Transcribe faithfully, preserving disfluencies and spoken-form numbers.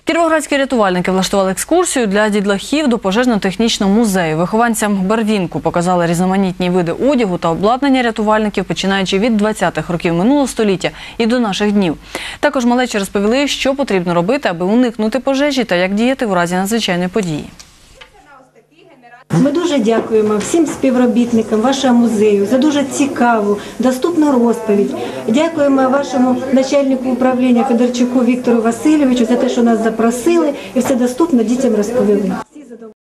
Кіровоградські рятувальники влаштували екскурсію для дітлахів до пожежно-технічного музею. Вихованцям Барвінку показали різноманітні види одягу та обладнання рятувальників, починаючи від двадцятих років минулого століття і до наших днів. Також малечі розповіли, що потрібно робити, аби уникнути пожежі та як діяти у разі надзвичайної події. Ми дуже дякуємо всім співробітникам вашого музею за дуже цікаву, доступну розповідь. Дякуємо вашому начальнику управління Федорчуку Віктору Васильовичу за те, що нас запросили і все доступно дітям розповіли.